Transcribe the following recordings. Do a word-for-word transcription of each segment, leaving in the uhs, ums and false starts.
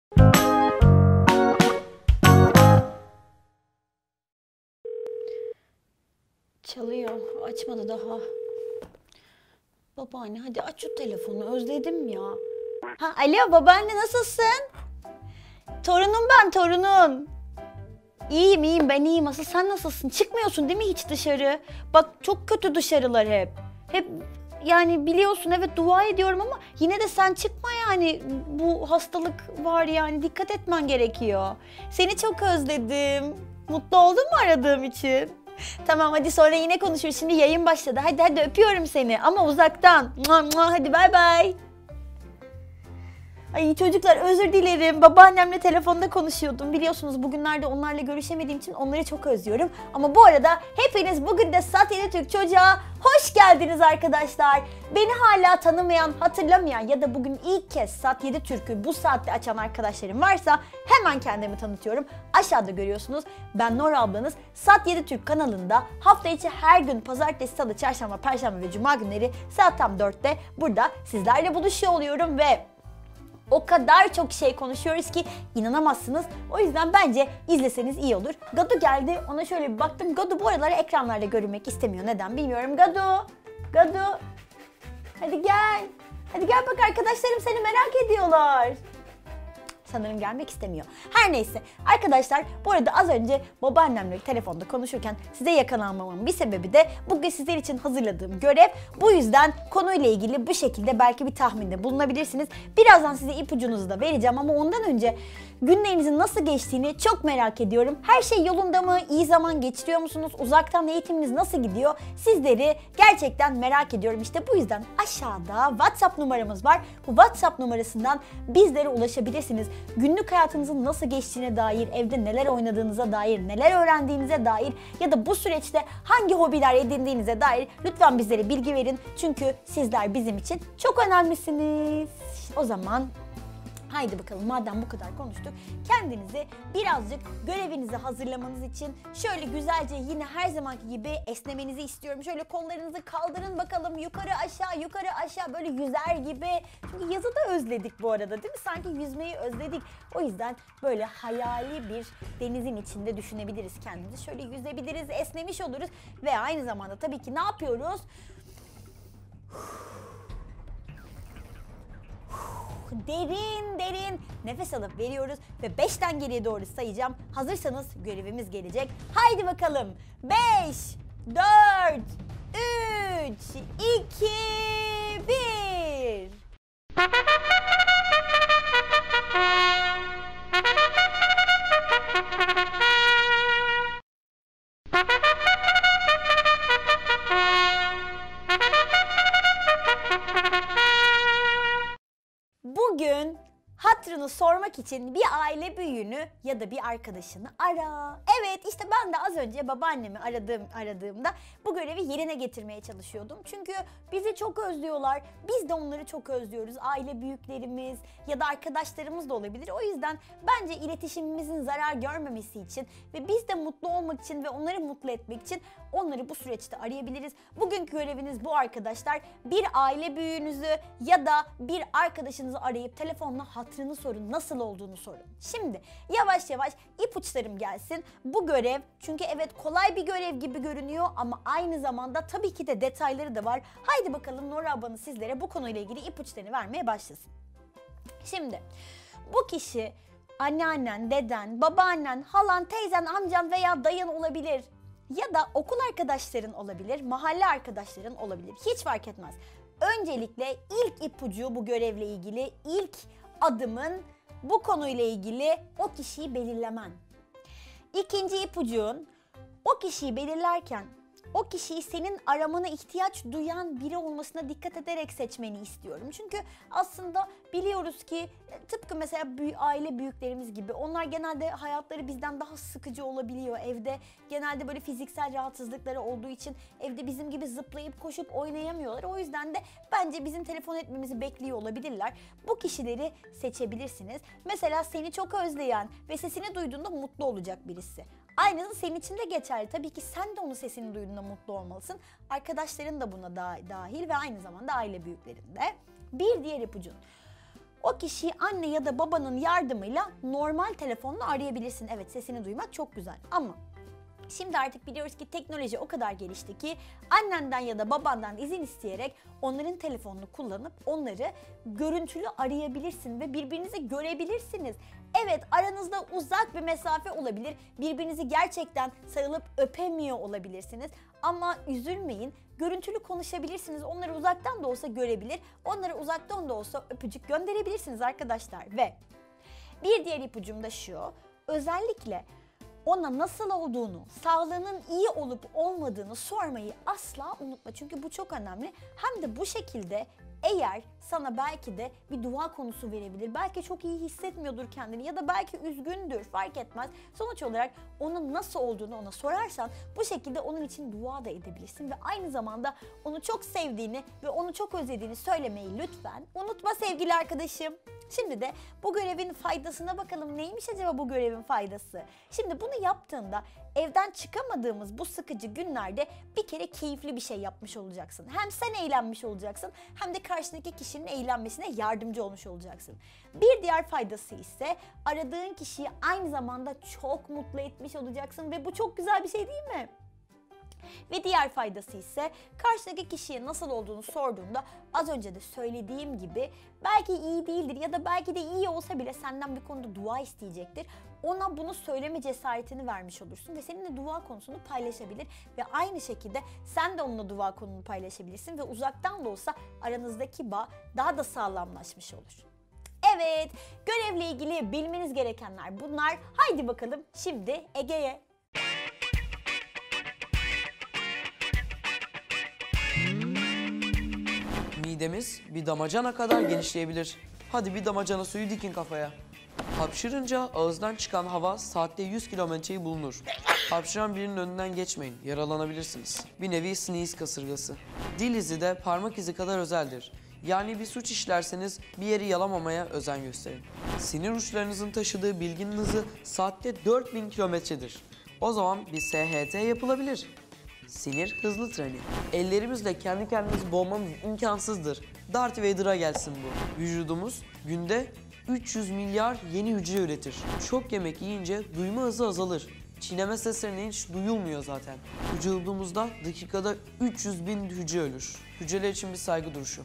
Çalıyor. Açmadı daha. Babaanne hadi aç şu telefonu. Özledim ya. Ha, alo babaanne nasılsın? Torunum ben torunun. İyiyim iyiyim ben iyiyim. Asıl sen nasılsın? Çıkmıyorsun değil mi hiç dışarı? Bak çok kötü dışarılar hep. Hep yani biliyorsun evet dua ediyorum ama yine de sen çıkma yani. Bu hastalık var yani dikkat etmen gerekiyor. Seni çok özledim. Mutlu oldun mu aradığım için? Tamam hadi sonra yine konuşuruz. Şimdi yayın başladı. Hadi hadi öpüyorum seni ama uzaktan. Mua, mua, hadi bay bay. Ay çocuklar özür dilerim. Babaannemle telefonda konuşuyordum. Biliyorsunuz bugünlerde onlarla görüşemediğim için onları çok özlüyorum. Ama bu arada hepiniz bugün de Sat yedi Türk Çocuğa hoş geldiniz arkadaşlar. Beni hala tanımayan, hatırlamayan ya da bugün ilk kez Sat yedi Türk'ü bu saatte açan arkadaşlarım varsa hemen kendimi tanıtıyorum. Aşağıda görüyorsunuz. Ben Nora ablanız. Sat yedi Türk kanalında hafta içi her gün pazartesi, salı, çarşamba, perşembe ve cuma günleri saat tam dörtte burada sizlerle buluşuyor oluyorum ve o kadar çok şey konuşuyoruz ki inanamazsınız. O yüzden bence izleseniz iyi olur. Gadu geldi. Ona şöyle bir baktım. Gadu bu aralar ekranlarda görünmek istemiyor. Neden bilmiyorum. Gadu. Gadu. Hadi gel. Hadi gel bak arkadaşlarım seni merak ediyorlar. Sanırım gelmek istemiyor. Her neyse arkadaşlar bu arada az önce babaannemle telefonda konuşurken size yakalanmamın bir sebebi de bugün sizler için hazırladığım görev. Bu yüzden konuyla ilgili bu şekilde belki bir tahminde bulunabilirsiniz. Birazdan size ipucunuzu da vereceğim ama ondan önce günlerinizin nasıl geçtiğini çok merak ediyorum. Her şey yolunda mı? İyi zaman geçiriyor musunuz? Uzaktan eğitiminiz nasıl gidiyor? Sizleri gerçekten merak ediyorum. İşte bu yüzden aşağıda WhatsApp numaramız var. Bu WhatsApp numarasından bizlere ulaşabilirsiniz. Günlük hayatınızın nasıl geçtiğine dair, evde neler oynadığınıza dair, neler öğrendiğinize dair ya da bu süreçte hangi hobiler edindiğinize dair lütfen bizlere bilgi verin. Çünkü sizler bizim için çok önemlisiniz. O zaman haydi bakalım madem bu kadar konuştuk, kendinizi birazcık görevinizi hazırlamanız için şöyle güzelce yine her zamanki gibi esnemenizi istiyorum. Şöyle kollarınızı kaldırın bakalım yukarı aşağı yukarı aşağı böyle yüzer gibi. Çünkü yazı da özledik bu arada değil mi? Sanki yüzmeyi özledik. O yüzden böyle hayali bir denizin içinde düşünebiliriz kendimizi. Şöyle yüzebiliriz, esnemiş oluruz ve aynı zamanda tabii ki ne yapıyoruz? Derin derin nefes alıp veriyoruz ve beşten geriye doğru sayacağım. Hazırsanız görevimiz gelecek. Haydi bakalım. beş, dört, üç, iki, bir. Bugün hatırını sormak için bir aile büyüğünü ya da bir arkadaşını ara. Evet işte ben de az önce babaannemi aradığım, aradığımda bu görevi yerine getirmeye çalışıyordum. Çünkü bizi çok özlüyorlar. Biz de onları çok özlüyoruz. Aile büyüklerimiz ya da arkadaşlarımız da olabilir. O yüzden bence iletişimimizin zarar görmemesi için ve biz de mutlu olmak için ve onları mutlu etmek için onları bu süreçte arayabiliriz. Bugünkü göreviniz bu arkadaşlar. Bir aile büyüğünüzü ya da bir arkadaşınızı arayıp telefonla hatırını sorun, nasıl olduğunu sorun. Şimdi yavaş yavaş ipuçlarım gelsin. Bu görev çünkü evet kolay bir görev gibi görünüyor ama aynı zamanda tabii ki de detayları da var. Haydi bakalım Nora ablanı sizlere bu konuyla ilgili ipuçlarını vermeye başlasın. Şimdi bu kişi anneannen, deden, babaannen, halan, teyzen, amcan veya dayın olabilir. Ya da okul arkadaşların olabilir, mahalle arkadaşların olabilir. Hiç fark etmez. Öncelikle ilk ipucu bu görevle ilgili, ilk adımın bu konuyla ilgili o kişiyi belirlemen. İkinci ipucun o kişiyi belirlerken o kişiyi senin aramana ihtiyaç duyan biri olmasına dikkat ederek seçmeni istiyorum. Çünkü aslında biliyoruz ki tıpkı mesela büyük, aile büyüklerimiz gibi onlar genelde hayatları bizden daha sıkıcı olabiliyor. Evde genelde böyle fiziksel rahatsızlıkları olduğu için evde bizim gibi zıplayıp koşup oynayamıyorlar. O yüzden de bence bizim telefon etmemizi bekliyor olabilirler. Bu kişileri seçebilirsiniz. Mesela seni çok özleyen ve sesini duyduğunda mutlu olacak birisi. Aynısı senin için de geçerli. Tabii ki sen de onun sesini duyduğunda mutlu olmalısın. Arkadaşların da buna dahil ve aynı zamanda aile büyüklerinde. Bir diğer ipucun. o kişiyi anne ya da babanın yardımıyla normal telefonla arayabilirsin. Evet, sesini duymak çok güzel ama şimdi artık biliyoruz ki teknoloji o kadar gelişti ki annenden ya da babandan izin isteyerek onların telefonunu kullanıp onları görüntülü arayabilirsin ve birbirinizi görebilirsiniz. Evet, aranızda uzak bir mesafe olabilir, birbirinizi gerçekten sarılıp öpemiyor olabilirsiniz ama üzülmeyin, görüntülü konuşabilirsiniz, onları uzaktan da olsa görebilir, onlara uzaktan da olsa öpücük gönderebilirsiniz arkadaşlar. Ve bir diğer ipucum da şu, özellikle ona nasıl olduğunu, sağlığının iyi olup olmadığını sormayı asla unutma. Çünkü bu çok önemli. Hem de bu şekilde eğer sana belki de bir dua konusu verebilir, belki çok iyi hissetmiyordur kendini ya da belki üzgündür, fark etmez. Sonuç olarak onun nasıl olduğunu ona sorarsan bu şekilde onun için dua da edebilirsin ve aynı zamanda onu çok sevdiğini ve onu çok özlediğini söylemeyi lütfen unutma sevgili arkadaşım. Şimdi de bu görevin faydasına bakalım. Neymiş acaba bu görevin faydası? Şimdi bunu yaptığında evden çıkamadığımız bu sıkıcı günlerde bir kere keyifli bir şey yapmış olacaksın. Hem sen eğlenmiş olacaksın hem de karşındaki kişinin eğlenmesine yardımcı olmuş olacaksın. Bir diğer faydası ise aradığın kişiyi aynı zamanda çok mutlu etmiş olacaksın ve bu çok güzel bir şey değil mi? Ve diğer faydası ise karşıdaki kişiye nasıl olduğunu sorduğunda az önce de söylediğim gibi belki iyi değildir ya da belki de iyi olsa bile senden bir konuda dua isteyecektir. Ona bunu söyleme cesaretini vermiş olursun ve seninle dua konusunu paylaşabilir ve aynı şekilde sen de onunla dua konunu paylaşabilirsin ve uzaktan da olsa aranızdaki bağ daha da sağlamlaşmış olur. Evet, görevle ilgili bilmeniz gerekenler bunlar. Haydi bakalım şimdi Ege'ye. Midemiz bir damacana kadar genişleyebilir. Hadi bir damacana suyu dikin kafaya. Hapşırınca ağızdan çıkan hava saatte yüz kilometreyi bulunur. Hapşıran birinin önünden geçmeyin, yaralanabilirsiniz. Bir nevi sneeze kasırgası. Dil izi de parmak izi kadar özeldir. Yani bir suç işlerseniz bir yeri yalamamaya özen gösterin. Sinir uçlarınızın taşıdığı bilginin hızı saatte dört bin kilometredir. O zaman bir S H T yapılabilir. Sinir hızlı treni. Ellerimizle kendi kendimizi boğmamız imkansızdır. Darth Vader'a gelsin bu. Vücudumuz günde üç yüz milyar yeni hücre üretir. Çok yemek yiyince duyma hızı azalır. Çiğneme seslerine hiç duyulmuyor zaten. Vücudumuzda dakikada üç yüz bin hücre ölür. Hücreler için bir saygı duruşu.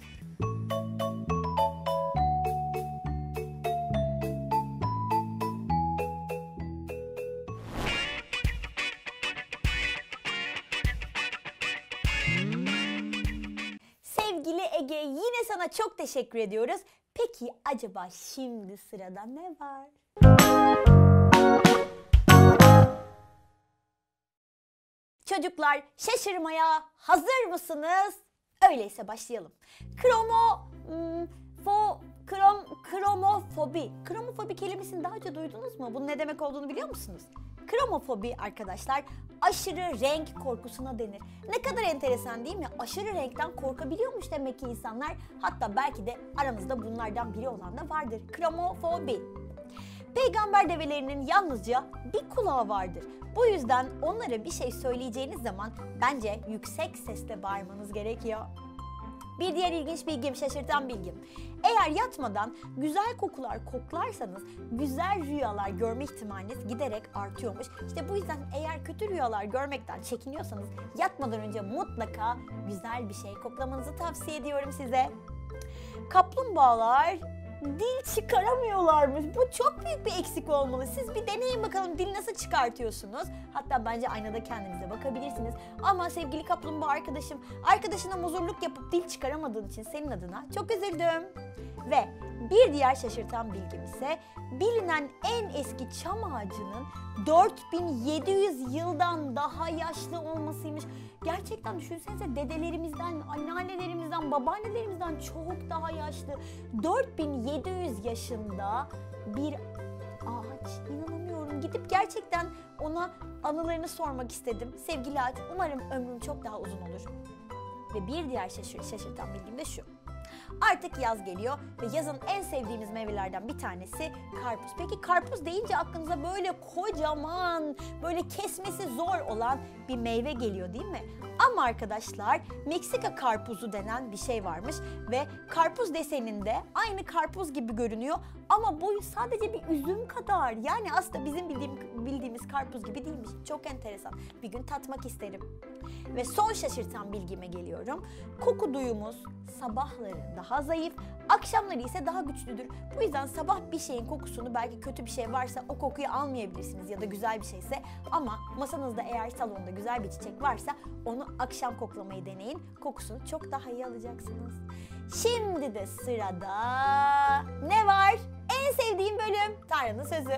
Sevgili Ege, yine sana çok teşekkür ediyoruz. Peki acaba şimdi sırada ne var? Çocuklar, şaşırmaya hazır mısınız? Öyleyse başlayalım. Kromo... Hmm, fo, krom, kromofobi. Kromofobi kelimesini daha önce duydunuz mu? Bunun ne demek olduğunu biliyor musunuz? Kromofobi arkadaşlar aşırı renk korkusuna denir. Ne kadar enteresan değil mi? Aşırı renkten korkabiliyormuş demek ki insanlar. Hatta belki de aramızda bunlardan biri olan da vardır. Kromofobi. Peygamber develerinin yalnızca bir kulağı vardır. Bu yüzden onlara bir şey söyleyeceğiniz zaman bence yüksek sesle bağırmanız gerekiyor. Bir diğer ilginç bilgim, şaşırtan bilgim. Eğer yatmadan güzel kokular koklarsanız güzel rüyalar görme ihtimaliniz giderek artıyormuş. İşte bu yüzden eğer kötü rüyalar görmekten çekiniyorsanız yatmadan önce mutlaka güzel bir şey koklamanızı tavsiye ediyorum size. Kaplumbağalar dil çıkaramıyorlarmış. Bu çok büyük bir eksik olmalı. Siz bir deneyin bakalım dil nasıl çıkartıyorsunuz. Hatta bence aynada kendinize bakabilirsiniz. Ama sevgili kaplumbağa arkadaşım, arkadaşına muzurluk yapıp dil çıkaramadığın için senin adına çok üzüldüm. Ve bir diğer şaşırtan bilgim ise bilinen en eski çam ağacının dört bin yedi yüz yıldan daha yaşlı olmasıymış. Gerçekten düşünsenize, dedelerimizden, anneannelerimizden, babaannelerimizden çok daha yaşlı. dört bin yedi yüz yaşında bir ağaç. İnanamıyorum. Gidip gerçekten ona anılarını sormak istedim. Sevgili ağaç, umarım ömrün çok daha uzun olur. Ve bir diğer şaşır, şaşırtan bilgim de şu. Artık yaz geliyor ve yazın en sevdiğimiz meyvelerden bir tanesi karpuz. Peki karpuz deyince aklınıza böyle kocaman, böyle kesmesi zor olan bir meyve geliyor değil mi? Ama arkadaşlar Meksika karpuzu denen bir şey varmış ve karpuz deseninde aynı karpuz gibi görünüyor ama boyu sadece bir üzüm kadar. Yani aslında bizim bildiğim, bildiğimiz karpuz gibi değilmiş. Çok enteresan. Bir gün tatmak isterim. Ve son şaşırtan bilgime geliyorum. Koku duyumuz sabahları daha zayıf, akşamları ise daha güçlüdür. Bu yüzden sabah bir şeyin kokusunu, belki kötü bir şey varsa o kokuyu almayabilirsiniz ya da güzel bir şeyse, ama masanızda eğer salonda güzel bir çiçek varsa onu akşam koklamayı deneyin. Kokusunu çok daha iyi alacaksınız. Şimdi de sırada ne var? En sevdiğim bölüm, Tanrı'nın sözü.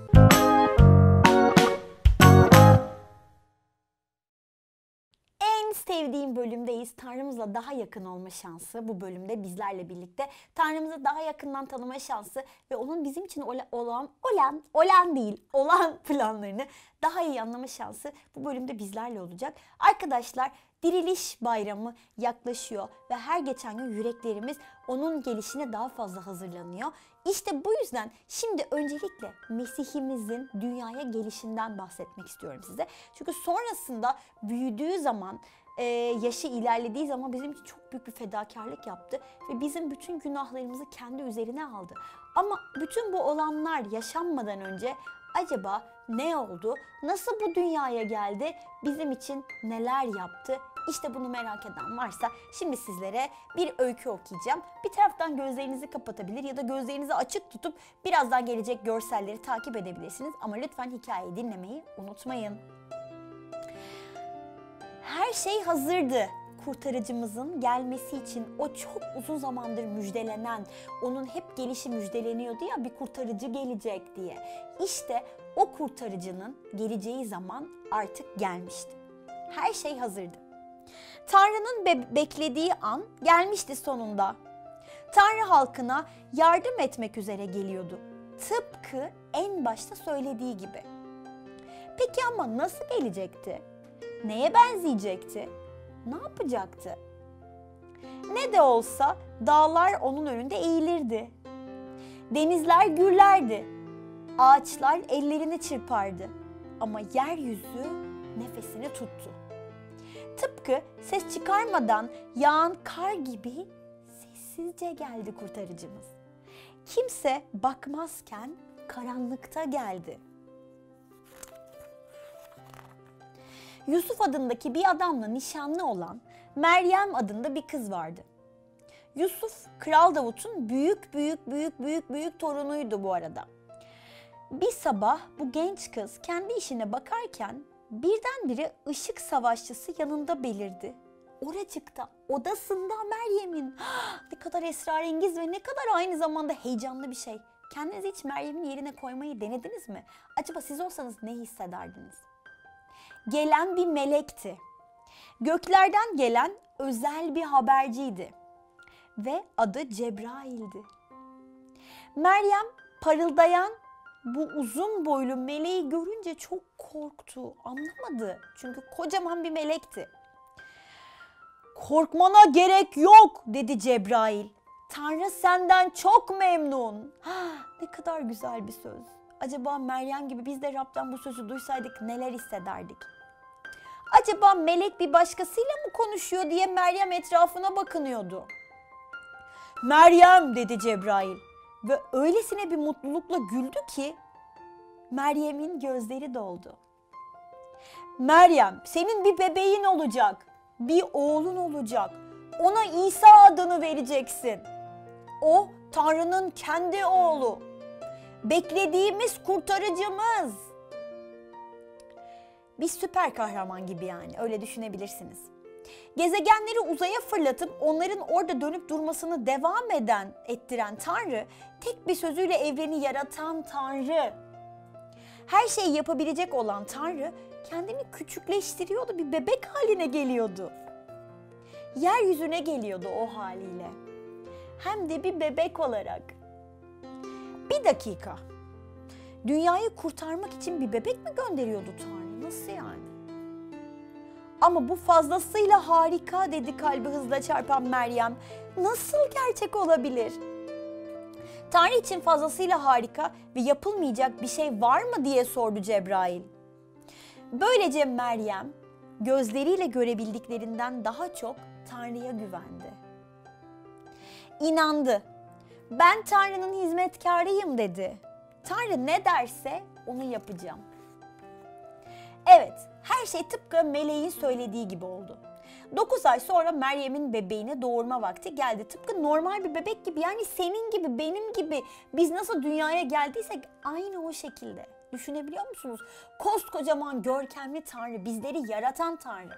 En sevdiğim bölümdeyiz. Tanrımızla daha yakın olma şansı bu bölümde bizlerle birlikte. Tanrımızı daha yakından tanıma şansı ve onun bizim için olan, olan, olan, olan değil, olan planlarını daha iyi anlama şansı bu bölümde bizlerle olacak. Arkadaşlar, Diriliş Bayramı yaklaşıyor ve her geçen gün yüreklerimiz onun gelişine daha fazla hazırlanıyor. İşte bu yüzden şimdi öncelikle Mesih'imizin dünyaya gelişinden bahsetmek istiyorum size. Çünkü sonrasında büyüdüğü zaman, e, yaşı ilerlediği zaman bizim için çok büyük bir fedakarlık yaptı ve bizim bütün günahlarımızı kendi üzerine aldı. Ama bütün bu olanlar yaşanmadan önce acaba ne oldu? Nasıl bu dünyaya geldi? Bizim için neler yaptı? İşte bunu merak eden varsa şimdi sizlere bir öykü okuyacağım. Bir taraftan gözlerinizi kapatabilir ya da gözlerinizi açık tutup birazdan gelecek görselleri takip edebilirsiniz. Ama lütfen hikayeyi dinlemeyi unutmayın. Her şey hazırdı. Kurtarıcımızın gelmesi için, o çok uzun zamandır müjdelenen, onun hep gelişi müjdeleniyordu ya, bir kurtarıcı gelecek diye. İşte o kurtarıcının geleceği zaman artık gelmişti. Her şey hazırdı. Tanrı'nın be- beklediği an gelmişti sonunda. Tanrı halkına yardım etmek üzere geliyordu. Tıpkı en başta söylediği gibi. Peki ama nasıl gelecekti? Neye benzeyecekti? Ne yapacaktı? Ne de olsa dağlar onun önünde eğilirdi. Denizler gürlerdi. Ağaçlar ellerini çırpardı. Ama yeryüzü nefesini tuttu. Tıpkı ses çıkarmadan yağan kar gibi sessizce geldi kurtarıcımız. Kimse bakmazken karanlıkta geldi. Yusuf adındaki bir adamla nişanlı olan Meryem adında bir kız vardı. Yusuf, Kral Davut'un büyük büyük büyük büyük büyük torunuydu bu arada. Bir sabah bu genç kız kendi işine bakarken birdenbire ışık savaşçısı yanında belirdi. Oracıkta, odasında Meryem'in. Ne kadar esrarengiz ve ne kadar aynı zamanda heyecanlı bir şey. Kendinizi hiç Meryem'in yerine koymayı denediniz mi? Acaba siz olsanız ne hissederdiniz? Gelen bir melekti. Göklerden gelen özel bir haberciydi. Ve adı Cebrail'di. Meryem parıldayan bu uzun boylu meleği görünce çok korktu. Anlamadı. Çünkü kocaman bir melekti. "Korkmana gerek yok," dedi Cebrail. "Tanrı senden çok memnun." Ne kadar güzel bir söz. Acaba Meryem gibi biz de Rab'den bu sözü duysaydık neler hissederdik? Acaba melek bir başkasıyla mı konuşuyor diye Meryem etrafına bakınıyordu. "Meryem," dedi Cebrail ve öylesine bir mutlulukla güldü ki Meryem'in gözleri doldu. "Meryem, senin bir bebeğin olacak, bir oğlun olacak. Ona İsa adını vereceksin. O Tanrı'nın kendi oğlu. Beklediğimiz kurtarıcımız." Bir süper kahraman gibi yani, öyle düşünebilirsiniz. Gezegenleri uzaya fırlatıp onların orada dönüp durmasını devam eden, ettiren Tanrı, tek bir sözüyle evreni yaratan Tanrı. Her şeyi yapabilecek olan Tanrı kendini küçükleştiriyordu, bir bebek haline geliyordu. Yeryüzüne geliyordu o haliyle. Hem de bir bebek olarak. Bir dakika. Dünyayı kurtarmak için bir bebek mi gönderiyordu Tanrı? Nasıl yani? Ama bu fazlasıyla harika, dedi kalbi hızla çarpan Meryem. nasıl gerçek olabilir? Tanrı için fazlasıyla harika ve yapılmayacak bir şey var mı diye sordu Cebrail. Böylece Meryem gözleriyle görebildiklerinden daha çok Tanrı'ya güvendi. İnandı. Ben Tanrı'nın hizmetkarıyım dedi. Tanrı ne derse onu yapacağım. Evet, her şey tıpkı meleğin söylediği gibi oldu. dokuz ay sonra Meryem'in bebeğini doğurma vakti geldi. Tıpkı normal bir bebek gibi, yani senin gibi, benim gibi. Biz nasıl dünyaya geldiysek aynı o şekilde. Düşünebiliyor musunuz? Koskocaman görkemli Tanrı, bizleri yaratan Tanrı.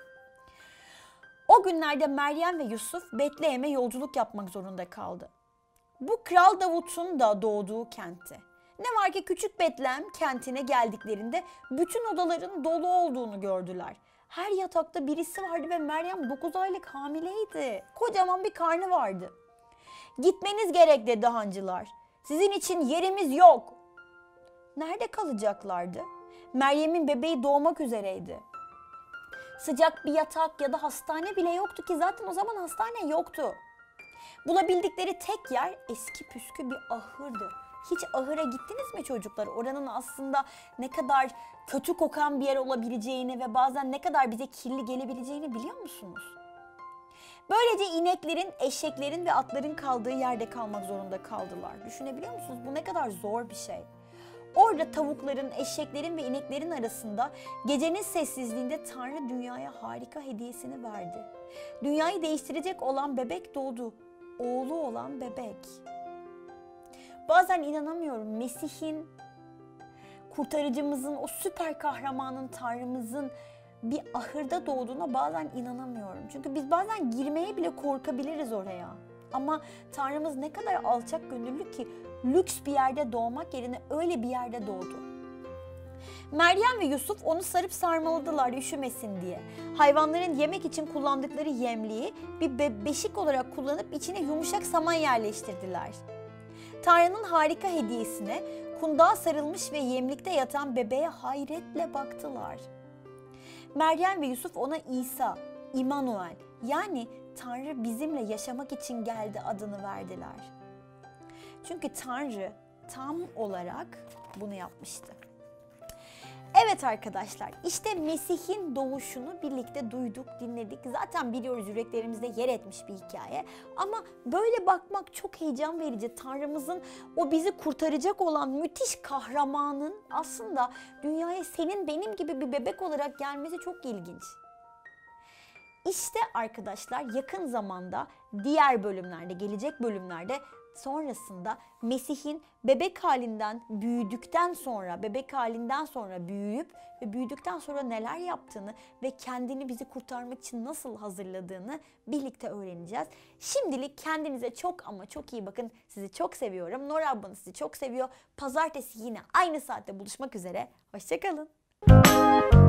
O günlerde Meryem ve Yusuf Betlehem'e yolculuk yapmak zorunda kaldı. Bu Kral Davut'un da doğduğu kentti. Ne var ki küçük Betlehem kentine geldiklerinde bütün odaların dolu olduğunu gördüler. Her yatakta birisi vardı ve Meryem dokuz aylık hamileydi. Kocaman bir karnı vardı. Gitmeniz gerek dedi hancılar. Sizin için yerimiz yok. Nerede kalacaklardı? Meryem'in bebeği doğmak üzereydi. Sıcak bir yatak ya da hastane bile yoktu ki zaten o zaman hastane yoktu. Bulabildikleri tek yer eski püskü bir ahırdı. Hiç ahıra gittiniz mi çocuklar? Oranın aslında ne kadar kötü kokan bir yer olabileceğini ve bazen ne kadar bize kirli gelebileceğini biliyor musunuz? Böylece ineklerin, eşeklerin ve atların kaldığı yerde kalmak zorunda kaldılar. Düşünebiliyor musunuz? Bu ne kadar zor bir şey. Orada tavukların, eşeklerin ve ineklerin arasında gecenin sessizliğinde Tanrı dünyaya harika hediyesini verdi. Dünyayı değiştirecek olan bebek doğdu. Oğlu olan bebek. Bazen inanamıyorum, Mesih'in, kurtarıcımızın, o süper kahramanın, Tanrımızın bir ahırda doğduğuna bazen inanamıyorum. Çünkü biz bazen girmeye bile korkabiliriz oraya. Ama Tanrımız ne kadar alçak gönüllü ki lüks bir yerde doğmak yerine öyle bir yerde doğdu. Meryem ve Yusuf onu sarıp sarmaladılar üşümesin diye. Hayvanların yemek için kullandıkları yemliği bir be- beşik olarak kullanıp içine yumuşak saman yerleştirdiler. Tanrı'nın harika hediyesine kundağa sarılmış ve yemlikte yatan bebeğe hayretle baktılar. Meryem ve Yusuf ona İsa, İmmanuel, yani Tanrı bizimle yaşamak için geldi adını verdiler. Çünkü Tanrı tam olarak bunu yapmıştı. Evet arkadaşlar, işte Mesih'in doğuşunu birlikte duyduk, dinledik. Zaten biliyoruz, yüreklerimizde yer etmiş bir hikaye. Ama böyle bakmak çok heyecan verici. Tanrımızın o bizi kurtaracak olan müthiş kahramanın aslında dünyaya senin benim gibi bir bebek olarak gelmesi çok ilginç. İşte arkadaşlar yakın zamanda diğer bölümlerde, gelecek bölümlerde sonrasında Mesih'in bebek halinden büyüdükten sonra, bebek halinden sonra büyüyüp ve büyüdükten sonra neler yaptığını ve kendini bizi kurtarmak için nasıl hazırladığını birlikte öğreneceğiz. Şimdilik kendinize çok ama çok iyi bakın. Sizi çok seviyorum. Nora ablanız sizi çok seviyor. Pazartesi yine aynı saatte buluşmak üzere. Hoşça kalın.